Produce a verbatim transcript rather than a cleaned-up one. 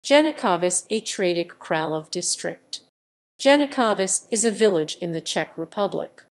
Jeníkovice, a Hradec Králové district. Jeníkovice is a village in the Czech Republic.